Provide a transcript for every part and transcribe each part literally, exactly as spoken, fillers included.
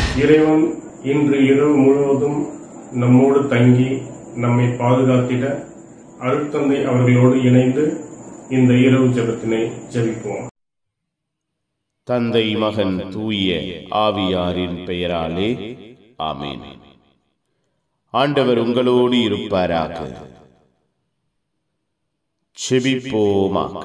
இறைவன் இன்று இரவு முழுவதும் நம்மோடு தங்கி நம்மை பாதுகாத்திட அருட்தந்தை அவர்களோடு இணைந்து இந்த இரவு ஜெபத்தினை ஜெபிப்போம். தந்தை, மகன், தூய ஆவியாரின் பெயராலே ஆமென். ஆண்டவர் உங்களோடு இருப்பாராக. ஜெபிப்போமாக.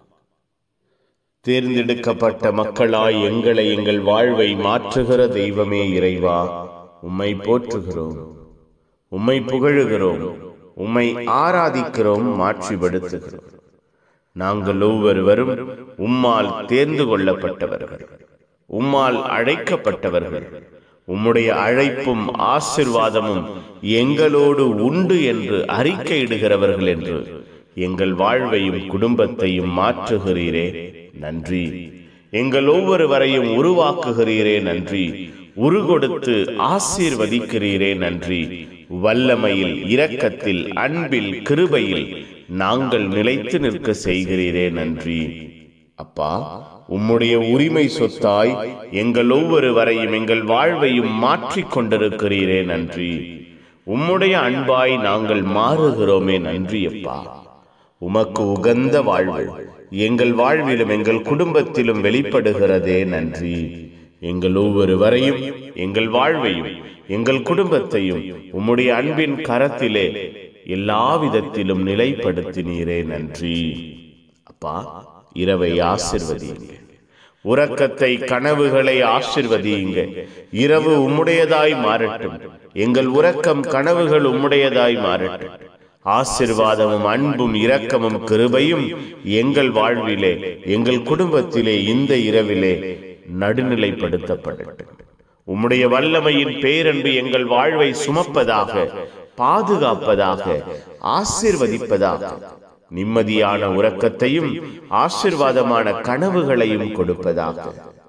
தேர்ந்தெடுக்கப்பட்ட மக்களாய் எங்களை எங்கள் வாழ்வை மாற்றுகிற தெய்வமே இறைவா, உம்மை போற்றுகிறோம், உம்மை புகழுகிறோம், உம்மை ஆராதிக்கிறோம், மாட்சிப்படுத்துகிறோம். நாங்கள் ஒவ்வொருவரும் உம்மால் தேர்ந்து கொள்ளப்பட்டவர்கள், உம்மால் அழைக்கப்பட்டவர்கள். உம்முடைய அழைப்பும் ஆசீர்வாதமும் எங்களோடு உண்டு என்று அறிக்கையிடுகிறவர்கள் என்று எங்கள் வாழ்வையும் குடும்பத்தையும் மாற்றுகிறீரே, நன்றி. எங்கள் ஒவ்வொருவரையும் உருவாக்குகிறீரே, நன்றி. உருகொடுத்து ஆசீர்வதிக்கிறீரே, நன்றி. வல்லமையில், இரக்கத்தில், அன்பில், கிருபையில் நாங்கள் நிலைத்து நிற்க செய்கிறீரே, நன்றி. அப்பா, உம்முடைய உரிமை சொத்தாய் எங்கள் ஒவ்வொருவரையும் எங்கள் வாழ்வையும் மாற்றிக் கொண்டிருக்கிறீரே, நன்றி. உம்முடைய அன்பாய் நாங்கள் மாறுகிறோமே, நன்றி. அப்பா, உமக்கு உகந்த வாழ்வு எங்கள் வாழ்விலும் எங்கள் குடும்பத்திலும் வெளிப்படுகிறதே, நன்றி. எங்கள் ஒவ்வொருவரையும் எங்கள் வாழ்வையும் எங்கள் குடும்பத்தையும் உம்முடைய அன்பின் கரத்திலே எல்லா விதத்திலும் நிலைப்படுத்தினீரே, நன்றி. அப்பா, இரவை ஆசிர்வதியுங்க, உறக்கத்தை, கனவுகளை ஆசிர்வதியுங்க. இரவு உம்முடையதாய் மாறட்டும், எங்கள் உறக்கம், கனவுகள் உம்முடையதாய் மாறட்டும். ஆசீர்வாதமும் அன்பும் இரக்கமும் கிருபையும் எங்கள் வாழ்விலே எங்கள் குடும்பத்திலே இந்த இரவிலே நடுநிலைப்படுத்தப்படட்டும். உம்முடைய வல்லமையின் பேரன்பு எங்கள் வாழ்வை சுமப்பதாக, பாதுகாப்பதாக, ஆசீர்வதிப்பதாக. நிம்மதியான உறக்கத்தையும் ஆசீர்வாதமான கனவுகளையும் கொடுப்பதாக.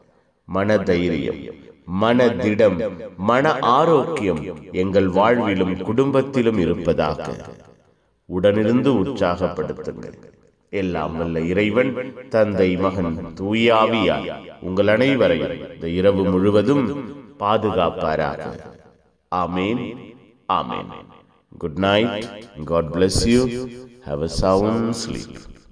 மனதைரியம், மனதிடம், மன ஆரோக்கியம் எங்கள் வாழ்விலும் குடும்பத்திலும் இருப்பதாக. உடனிருந்து உற்சாகப்படுத்துங்கள். எல்லாம் வல்ல இறைவன், தந்தை, மகன், தூய ஆவியார் உங்கள் அனைவரையும் இந்த இரவு முழுவதும் பாதுகாப்பாராக. Amen, amen. Good night. God bless you. Have a sound sleep.